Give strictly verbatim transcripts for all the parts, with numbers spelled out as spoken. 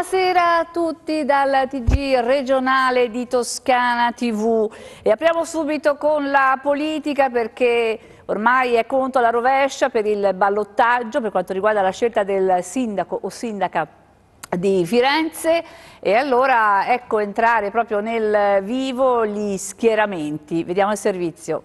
Buonasera a tutti dal T G regionale di Toscana tivù e apriamo subito con la politica perché ormai è conto alla rovescia per il ballottaggio per quanto riguarda la scelta del sindaco o sindaca di Firenze e allora ecco entrare proprio nel vivo gli schieramenti. Vediamo il servizio.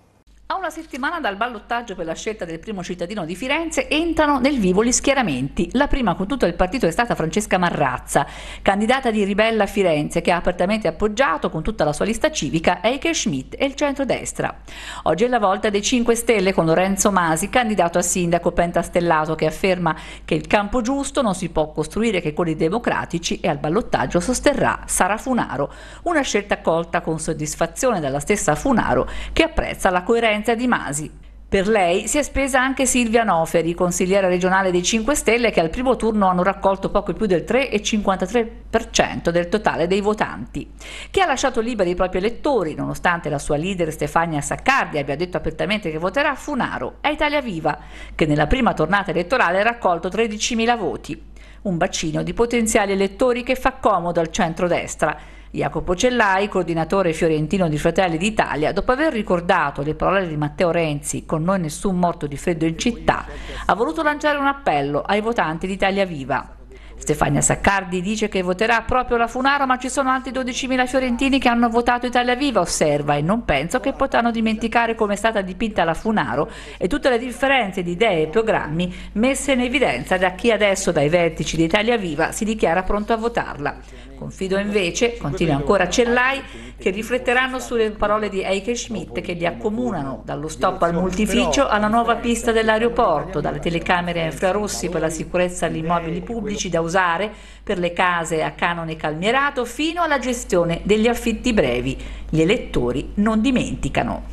A una settimana dal ballottaggio per la scelta del primo cittadino di Firenze entrano nel vivo gli schieramenti. La prima con tutto il partito è stata Francesca Marrazza, candidata di Ribella a Firenze, che ha apertamente appoggiato con tutta la sua lista civica Heike Schmidt e il centrodestra. Oggi è la volta dei cinque Stelle con Lorenzo Masi, candidato a sindaco pentastellato, che afferma che il campo giusto non si può costruire che con i democratici e al ballottaggio sosterrà Sara Funaro. Una scelta accolta con soddisfazione dalla stessa Funaro, che apprezza la coerenza di Masi. Per lei si è spesa anche Silvia Noferi, consigliera regionale dei cinque Stelle, che al primo turno hanno raccolto poco più del tre virgola cinquantatré per cento del totale dei votanti, che ha lasciato liberi i propri elettori, nonostante la sua leader Stefania Saccardi abbia detto apertamente che voterà Funaro. È Italia Viva, che nella prima tornata elettorale ha raccolto tredicimila voti. Un bacino di potenziali elettori che fa comodo al centrodestra. Jacopo Cellai, coordinatore fiorentino di Fratelli d'Italia, dopo aver ricordato le parole di Matteo Renzi "con noi nessun morto di freddo in città", ha voluto lanciare un appello ai votanti di Italia Viva. Stefania Saccardi dice che voterà proprio la Funaro, ma ci sono altri dodicimila fiorentini che hanno votato Italia Viva, osserva, e non penso che potranno dimenticare come è stata dipinta la Funaro e tutte le differenze di idee e programmi messe in evidenza da chi adesso dai vertici di Italia Viva si dichiara pronto a votarla. Confido invece, continua ancora Cellai, che rifletteranno sulle parole di Heike Schmidt che li accomunano dallo stop al multificio alla nuova pista dell'aeroporto, dalle telecamere a infrarossi per la sicurezza agli immobili pubblici da usare per le case a canone calmierato fino alla gestione degli affitti brevi. Gli elettori non dimenticano.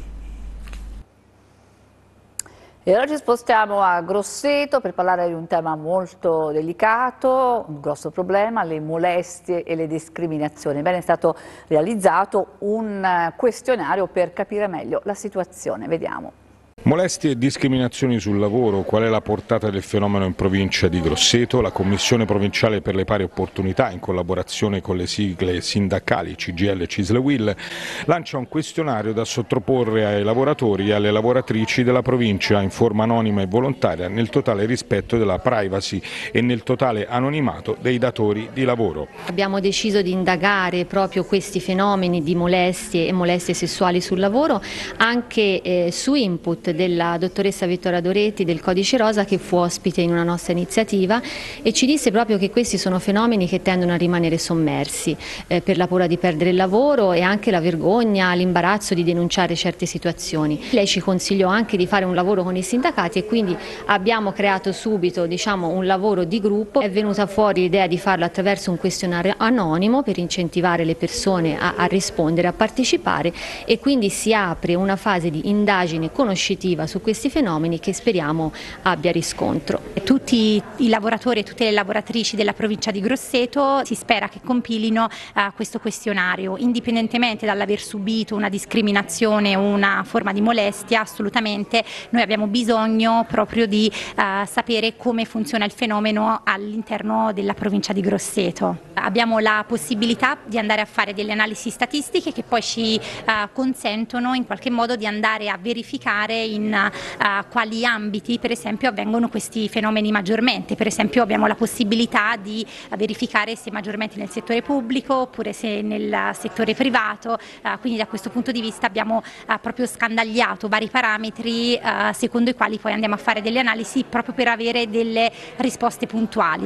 E ora ci spostiamo a Grosseto per parlare di un tema molto delicato, un grosso problema, le molestie e le discriminazioni. Ebbene, è stato realizzato un questionario per capire meglio la situazione. Vediamo. Molestie e discriminazioni sul lavoro, qual è la portata del fenomeno in provincia di Grosseto? La Commissione Provinciale per le Pari Opportunità, in collaborazione con le sigle sindacali C G I L e Cisle Will, lancia un questionario da sottoporre ai lavoratori e alle lavoratrici della provincia in forma anonima e volontaria, nel totale rispetto della privacy e nel totale anonimato dei datori di lavoro. Abbiamo deciso di indagare proprio questi fenomeni di molestie e molestie sessuali sul lavoro anche eh, su input della dottoressa Vittoria Doretti del Codice Rosa, che fu ospite in una nostra iniziativa e ci disse proprio che questi sono fenomeni che tendono a rimanere sommersi eh, per la paura di perdere il lavoro e anche la vergogna, l'imbarazzo di denunciare certe situazioni. Lei ci consigliò anche di fare un lavoro con i sindacati e quindi abbiamo creato subito, diciamo, un lavoro di gruppo. È venuta fuori l'idea di farlo attraverso un questionario anonimo per incentivare le persone a, a rispondere, a partecipare, e quindi si apre una fase di indagine conoscitiva su questi fenomeni che speriamo abbia riscontro. Tutti i lavoratori e tutte le lavoratrici della provincia di Grosseto si spera che compilino uh, questo questionario, indipendentemente dall'aver subito una discriminazione o una forma di molestia. Assolutamente noi abbiamo bisogno proprio di uh, sapere come funziona il fenomeno all'interno della provincia di Grosseto. Abbiamo la possibilità di andare a fare delle analisi statistiche che poi ci uh, consentono in qualche modo di andare a verificare in uh, quali ambiti per esempio avvengono questi fenomeni maggiormente. Per esempio abbiamo la possibilità di verificare se maggiormente nel settore pubblico oppure se nel settore privato, uh, quindi da questo punto di vista abbiamo uh, proprio scandagliato vari parametri uh, secondo i quali poi andiamo a fare delle analisi proprio per avere delle risposte puntuali.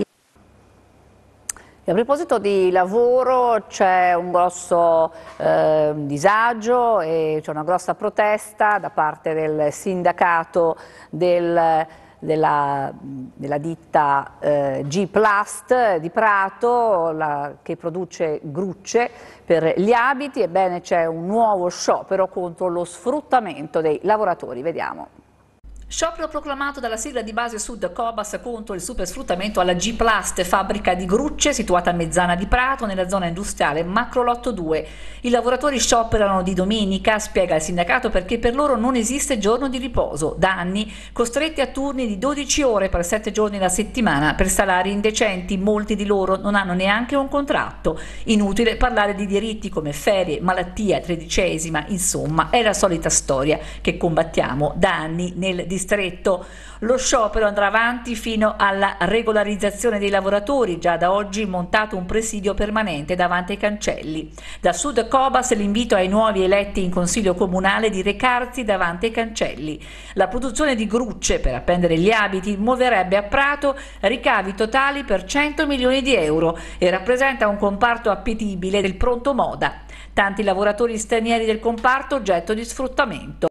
E a proposito di lavoro c'è un grosso eh, disagio e c'è una grossa protesta da parte del sindacato del, della, della ditta eh, G-Plast di Prato, la, che produce grucce per gli abiti. Ebbene, c'è un nuovo sciopero contro lo sfruttamento dei lavoratori. Vediamo. Sciopero proclamato dalla sigla di base Sud Cobas contro il supersfruttamento alla G-Plast, fabbrica di Grucce situata a Mezzana di Prato nella zona industriale Macrolotto due. I lavoratori scioperano di domenica, spiega il sindacato, perché per loro non esiste giorno di riposo. Da anni costretti a turni di dodici ore per sette giorni alla settimana per salari indecenti, molti di loro non hanno neanche un contratto. Inutile parlare di diritti come ferie, malattia, tredicesima, insomma è la solita storia che combattiamo da anni nel distretto. Lo sciopero andrà avanti fino alla regolarizzazione dei lavoratori, già da oggi montato un presidio permanente davanti ai cancelli. Da Sud Cobas l'invito ai nuovi eletti in consiglio comunale di recarsi davanti ai cancelli. La produzione di Grucce per appendere gli abiti muoverebbe a Prato ricavi totali per cento milioni di euro e rappresenta un comparto appetibile del pronto moda. Tanti lavoratori stranieri del comparto oggetto di sfruttamento.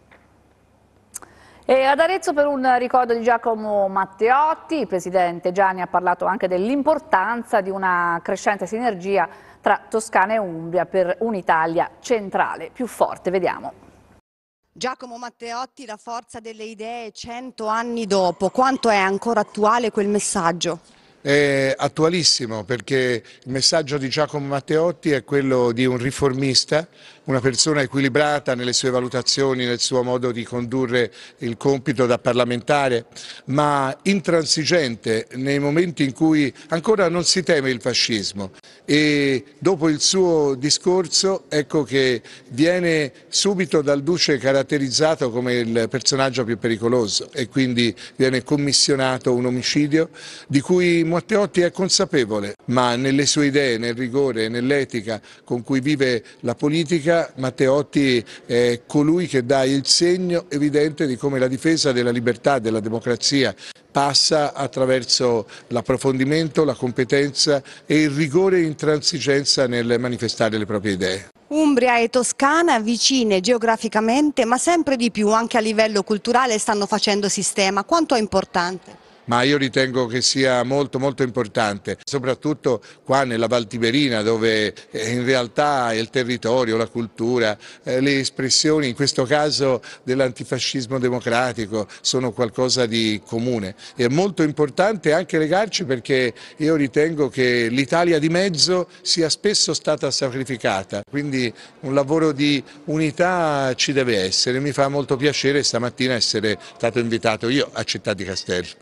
E ad Arezzo per un ricordo di Giacomo Matteotti, il presidente Gianni ha parlato anche dell'importanza di una crescente sinergia tra Toscana e Umbria per un'Italia centrale più forte. Vediamo. Giacomo Matteotti, la forza delle idee cento anni dopo, quanto è ancora attuale quel messaggio? È attualissimo, perché il messaggio di Giacomo Matteotti è quello di un riformista, una persona equilibrata nelle sue valutazioni, nel suo modo di condurre il compito da parlamentare, ma intransigente nei momenti in cui ancora non si teme il fascismo. E dopo il suo discorso, ecco che viene subito dal Duce caratterizzato come il personaggio più pericoloso e quindi viene commissionato un omicidio di cui Matteotti è consapevole, ma nelle sue idee, nel rigore, nell'etica con cui vive la politica, Matteotti è colui che dà il segno evidente di come la difesa della libertà, della democrazia passa attraverso l'approfondimento, la competenza e il rigore e intransigenza nel manifestare le proprie idee. Umbria e Toscana vicine geograficamente, ma sempre di più anche a livello culturale stanno facendo sistema. Quanto è importante? Ma io ritengo che sia molto molto importante, soprattutto qua nella Val Tiberina, dove in realtà il territorio, la cultura, eh, le espressioni, in questo caso dell'antifascismo democratico, sono qualcosa di comune. È molto importante anche legarci, perché io ritengo che l'Italia di mezzo sia spesso stata sacrificata, quindi un lavoro di unità ci deve essere. Mi fa molto piacere stamattina essere stato invitato io a Città di Castello.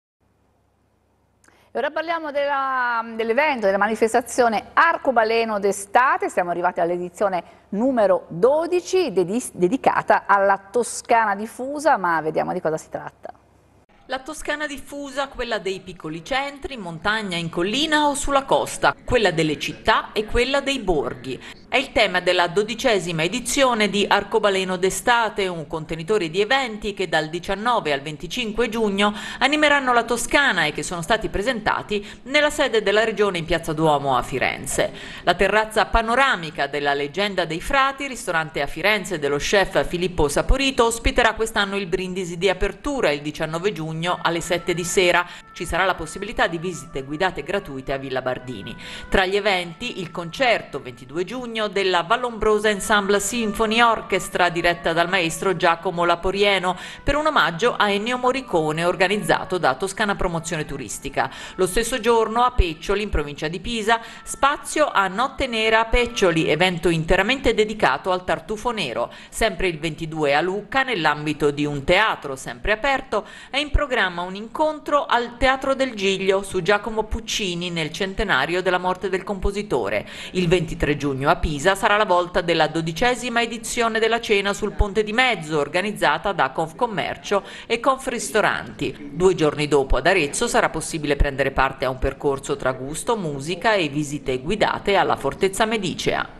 Ora parliamo dell'evento, della manifestazione Arcobaleno d'estate. Siamo arrivati all'edizione numero dodici dedicata alla Toscana diffusa, ma vediamo di cosa si tratta. La Toscana diffusa, quella dei piccoli centri, in montagna, in collina o sulla costa, quella delle città e quella dei borghi. È il tema della dodicesima edizione di Arcobaleno d'estate, un contenitore di eventi che dal diciannove al venticinque giugno animeranno la Toscana e che sono stati presentati nella sede della Regione in Piazza Duomo a Firenze. La terrazza panoramica della Leggenda dei Frati, ristorante a Firenze dello chef Filippo Saporito, ospiterà quest'anno il brindisi di apertura il diciannove giugno alle sette di sera. Ci sarà la possibilità di visite guidate gratuite a Villa Bardini. Tra gli eventi il concerto ventidue giugno della Vallombrosa Ensemble Symphony Orchestra diretta dal maestro Giacomo Laporieno per un omaggio a Ennio Morricone organizzato da Toscana Promozione Turistica. Lo stesso giorno a Peccioli in provincia di Pisa spazio a Notte Nera a Peccioli, evento interamente dedicato al tartufo nero. Sempre il ventidue a Lucca nell'ambito di un teatro sempre aperto è in programma un incontro al Teatro del Giglio su Giacomo Puccini nel centenario della morte del compositore. Il ventitré giugno a Pisa sarà la volta della dodicesima edizione della cena sul Ponte di Mezzo, organizzata da Confcommercio e Confristoranti. Due giorni dopo ad Arezzo sarà possibile prendere parte a un percorso tra gusto, musica e visite guidate alla Fortezza Medicea.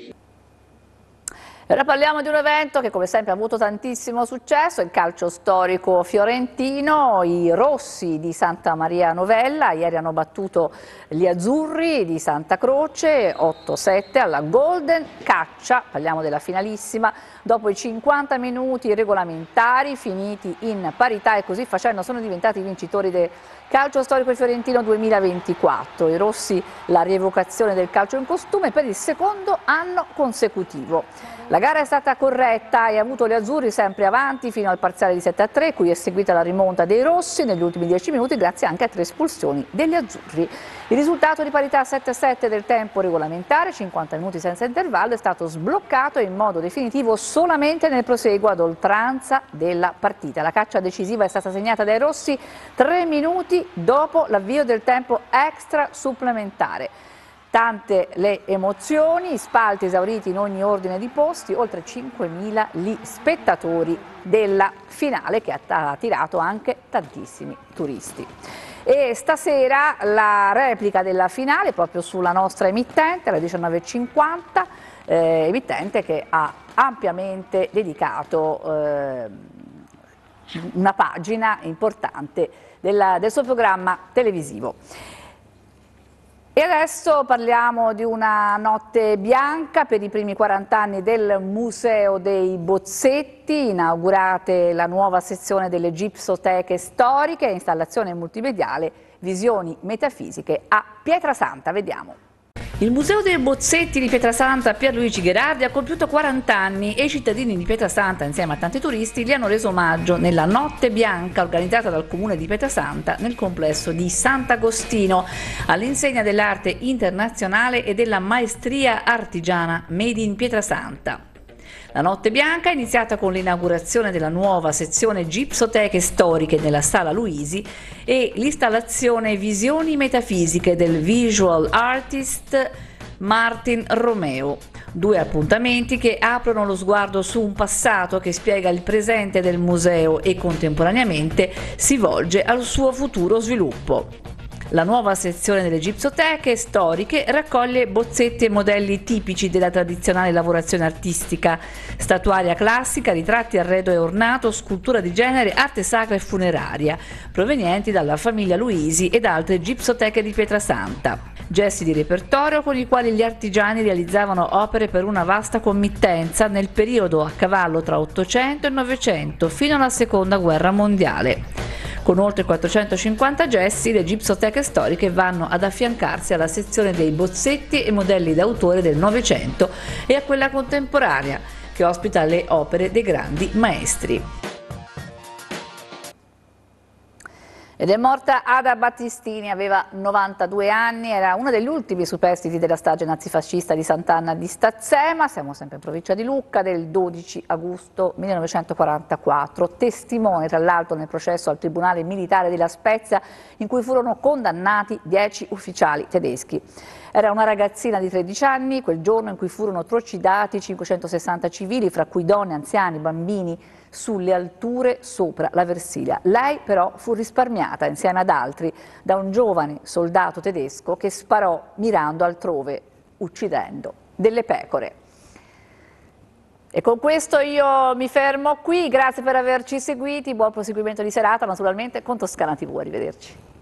Ora parliamo di un evento che come sempre ha avuto tantissimo successo, il calcio storico fiorentino. I rossi di Santa Maria Novella ieri hanno battuto gli azzurri di Santa Croce otto sette alla Golden Caccia, parliamo della finalissima, dopo i cinquanta minuti regolamentari finiti in parità, e così facendo sono diventati i vincitori del Calcio storico fiorentino duemilaventiquattro, i rossi la rievocazione del calcio in costume per il secondo anno consecutivo. La gara è stata corretta e ha avuto gli azzurri sempre avanti fino al parziale di sette a tre, cui è seguita la rimonta dei rossi negli ultimi dieci minuti grazie anche a tre espulsioni degli azzurri. Il risultato di parità sette a sette del tempo regolamentare, cinquanta minuti senza intervallo, è stato sbloccato in modo definitivo solamente nel proseguo ad oltranza della partita. La caccia decisiva è stata segnata dai rossi tre minuti dopo l'avvio del tempo extra supplementare. Tante le emozioni, spalti esauriti in ogni ordine di posti, oltre cinquemila gli spettatori della finale che ha attirato anche tantissimi turisti. E stasera la replica della finale proprio sulla nostra emittente, alle diciannove e cinquanta, eh, emittente che ha ampiamente dedicato eh, una pagina importante della, del suo programma televisivo. E adesso parliamo di una notte bianca per i primi quaranta anni del Museo dei Bozzetti, inaugurate la nuova sezione delle gipsoteche storiche, installazione multimediale, visioni metafisiche a Pietrasanta. Vediamo. Il Museo dei Bozzetti di Pietrasanta a Pierluigi Gherardi ha compiuto quaranta anni e i cittadini di Pietrasanta, insieme a tanti turisti, gli hanno reso omaggio nella Notte Bianca organizzata dal Comune di Pietrasanta nel complesso di Sant'Agostino, all'insegna dell'arte internazionale e della maestria artigiana Made in Pietrasanta. La Notte Bianca è iniziata con l'inaugurazione della nuova sezione gipsoteche storiche nella Sala Luisi e l'installazione Visioni metafisiche del visual artist Martin Romeo. Due appuntamenti che aprono lo sguardo su un passato che spiega il presente del museo e contemporaneamente si volge al suo futuro sviluppo. La nuova sezione delle gipsoteche storiche raccoglie bozzetti e modelli tipici della tradizionale lavorazione artistica, statuaria classica, ritratti arredo e ornato, scultura di genere, arte sacra e funeraria, provenienti dalla famiglia Luisi ed altre gipsoteche di Pietrasanta. Gesti di repertorio con i quali gli artigiani realizzavano opere per una vasta committenza nel periodo a cavallo tra Ottocento e Novecento fino alla Seconda Guerra Mondiale. Con oltre quattrocentocinquanta gesti, le gipsoteche storiche vanno ad affiancarsi alla sezione dei bozzetti e modelli d'autore del Novecento e a quella contemporanea, che ospita le opere dei grandi maestri. Ed è morta Ada Battistini, aveva novantadue anni, era uno degli ultimi superstiti della strage nazifascista di Sant'Anna di Stazzema, siamo sempre in provincia di Lucca, del dodici agosto millenovecentoquarantaquattro, testimone tra l'altro nel processo al Tribunale Militare di La Spezia in cui furono condannati dieci ufficiali tedeschi. Era una ragazzina di tredici anni, quel giorno in cui furono trucidati cinquecentosessanta civili, fra cui donne, anziani, bambini, sulle alture sopra la Versilia. Lei però fu risparmiata insieme ad altri da un giovane soldato tedesco che sparò mirando altrove, uccidendo delle pecore. E con questo io mi fermo qui, grazie per averci seguiti, buon proseguimento di serata naturalmente con Toscana tivù, arrivederci.